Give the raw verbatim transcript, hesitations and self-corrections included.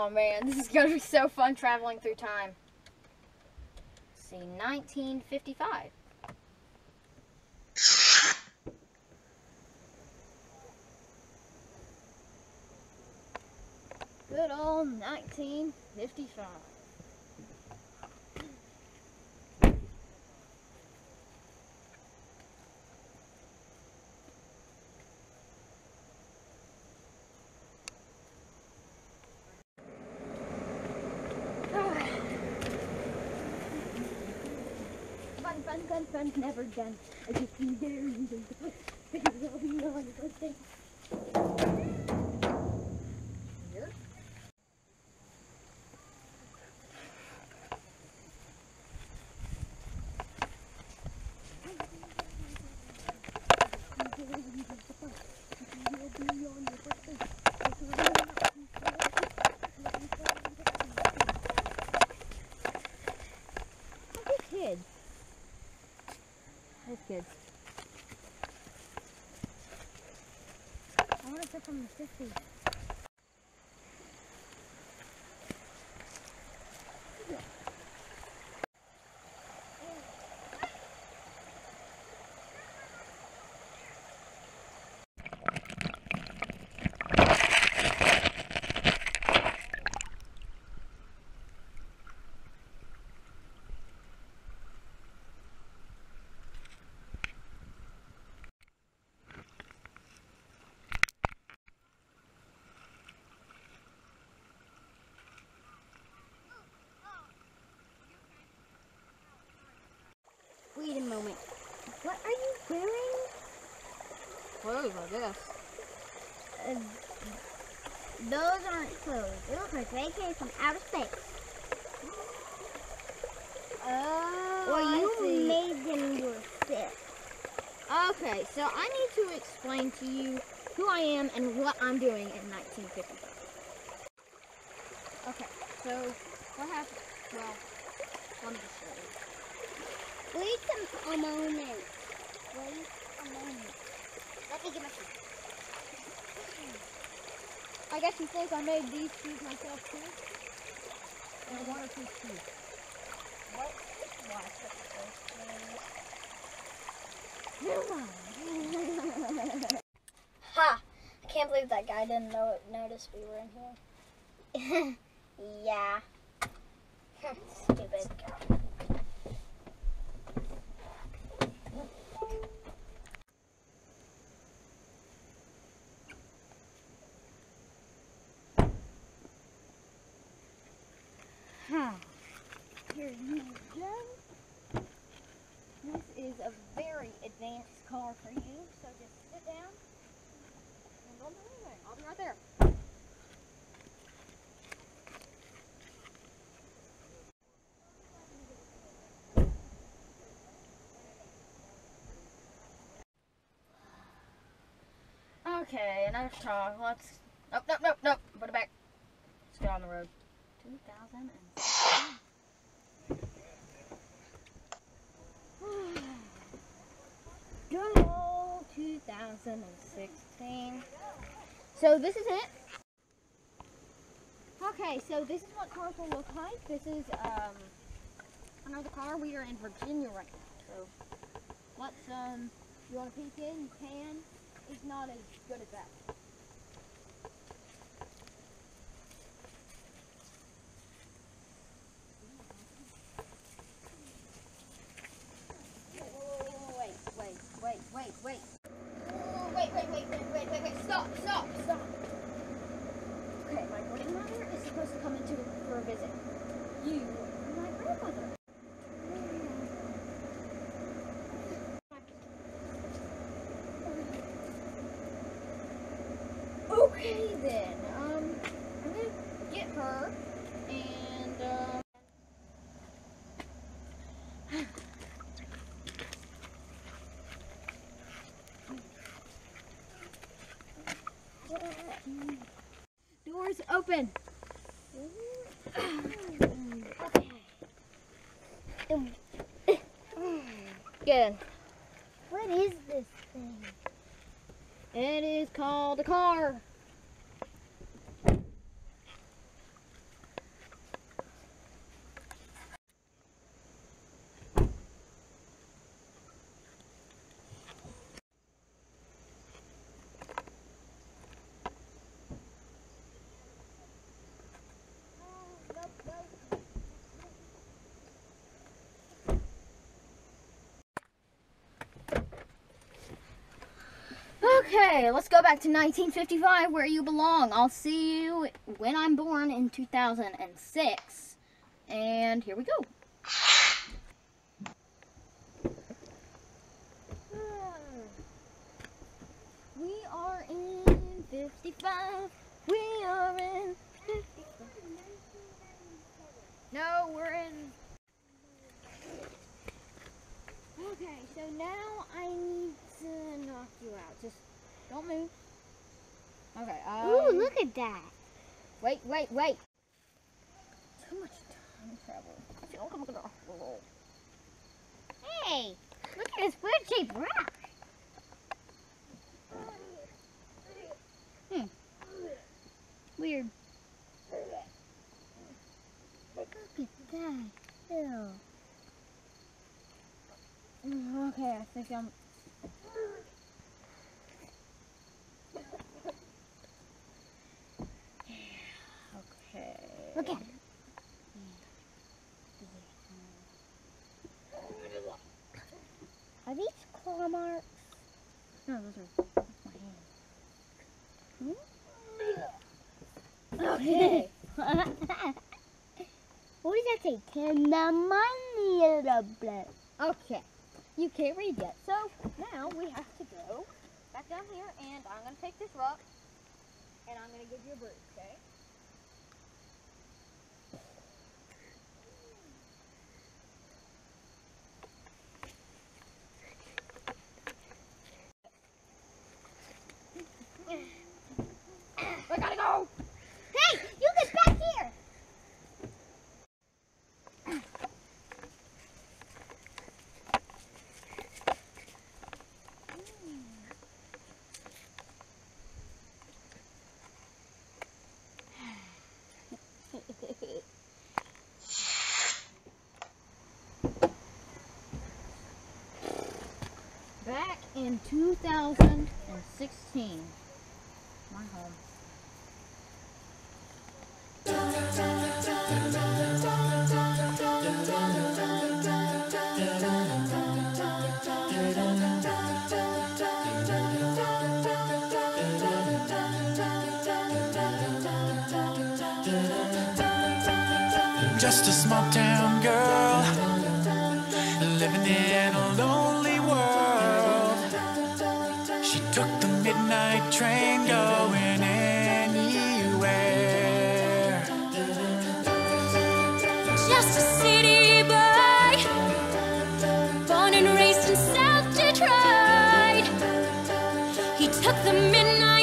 Oh man, this is gonna be so fun traveling through time. Let's see, nineteen fifty-five. Good old nineteen fifty-five. Fun, fun, fun, fun, never done. I just be there and do the because I'll be on your birthday. Here. Kids. Those kids. I want to sit from the fifties. Wait a moment. What are you wearing? Clothes, I guess. Uh, those aren't clothes. They look like they came from outer space. Oh, or you made them yourself. Okay, so I need to explain to you who I am and what I'm doing in nineteen fifty-five. Okay, so what happened? Well, let me just show you. Wait a, a moment. Wait a moment. Let me get my shoes. I guess you think I made these shoes myself too? Or one or two shoes? What? Why? Ha! I can't believe that guy didn't know it, notice we were in here. Yeah. Stupid. Huh. Here you go. This is a very advanced car for you, so just sit down and don't do anything. I'll be right there. Okay, enough talk. Let's. Nope, nope, nope, nope. Put it back. Let's get on the road. two thousand sixteen. Good old two thousand sixteen. So this is it. Okay, so this is what cars will look like. This is um another car. We are in Virginia right now. So let's um if you want to peek in, you can. It's not as good as that. Wait, wait, wait, wait, wait. Oh, wait, wait, wait, wait, wait, wait, wait. Stop, stop, stop. Okay, my grandmother is supposed to come into for a visit. You are my grandmother. Okay then, um, I'm gonna get her and, uh, doors open. Good. What is this thing? It is called a car. Okay, let's go back to nineteen fifty-five where you belong. I'll see you when I'm born in two thousand six. And here we go. We are in fifty-five. We are in fifty-five. No, we're in... Okay, so now I need to knock you out. Just don't move. Okay. Um, Ooh, look at that. Wait, wait, wait. Too much time travel. I feel like I'm gonna roll. Hey, look at this weird-shaped rock. Hmm. Weird. Look at that. Ew. Okay, I think I'm... Okay. Look at it. Are these claw marks? No, those are my hands. Okay. What does that say? Can the money in the blood? Okay. You can't read yet. So now we have to go back down here, and I'm going to take this rock, and I'm going to give you a bruise, okay? I gotta go! Hey, you get back here! Back in two thousand sixteen, my home. Just a small town girl living in a lonely world. She took the midnight train going anywhere. Just a city boy, born and raised in South Detroit. He took the midnight